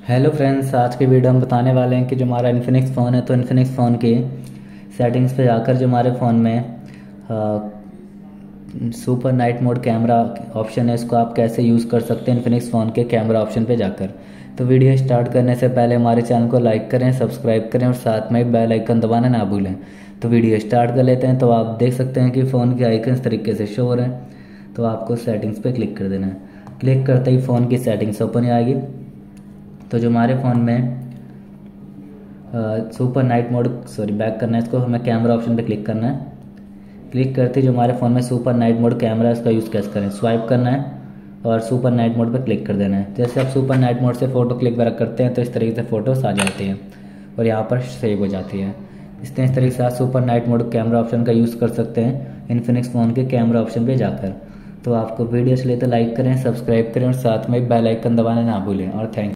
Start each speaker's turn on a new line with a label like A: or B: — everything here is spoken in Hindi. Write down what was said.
A: हेलो फ्रेंड्स, आज के वीडियो हम बताने वाले हैं कि जो हमारा इन्फिनिक्स फ़ोन है तो इन्फिनिक्स फ़ोन के सेटिंग्स पे जाकर जो हमारे फ़ोन में super night mode camera option है, इसको आप कैसे यूज़ कर सकते हैं इन्फिनिक्स फ़ोन के कैमरा ऑप्शन पे जाकर। तो वीडियो स्टार्ट करने से पहले हमारे चैनल को लाइक करें, सब्सक्राइब करें और साथ में बेल आइकन दबाना ना भूलें। तो वीडियो स्टार्ट कर लेते हैं। तो आप देख सकते हैं कि फ़ोन के आइकन इस तरीके से शो हो रहे हैं। तो आपको सेटिंग्स पे क्लिक कर देना है। क्लिक करते ही फ़ोन की सेटिंग्स ओपन आएगी। तो जो हमारे फ़ोन में सुपर नाइट मोड बैक करना है, इसको हमें कैमरा ऑप्शन पे क्लिक करना है। क्लिक करते ही जो हमारे फ़ोन में सुपर नाइट मोड कैमरा है उसका यूज़ कैसे करें, स्वाइप करना है और सुपर नाइट मोड पे क्लिक कर देना है। जैसे आप सुपर नाइट मोड से फ़ोटो क्लिक वगैरह करते हैं तो इस तरीके से फ़ोटोस आ जाती हैं और यहाँ पर सेव हो जाती है। इस तरीके से आप super night mode camera option का यूज़ कर सकते हैं इन्फिनिक्स फ़ोन के कैमरा ऑप्शन पे जाकर। तो आपको वीडियो अच्छी लगे तो लाइक करें, सब्सक्राइब करें और साथ में बेल आइकन दबाना ना भूलें। और थैंक